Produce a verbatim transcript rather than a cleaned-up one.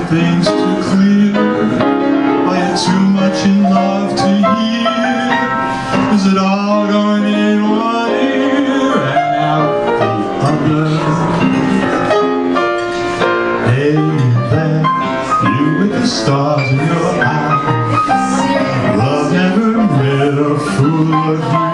things too clear. Are you too much in love to hear? Is it all going in one ear and out the other? Hey there, you with the stars in your eyes. Love never met a fool like you.